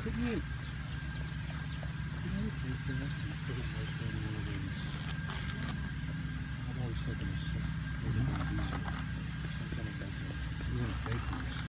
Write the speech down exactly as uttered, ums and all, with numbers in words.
Couldn't you? Couldn't you take that and put it right there in one of these? I'm always thinking it's maybe it's easier. Some kind of like a, you want to bake these.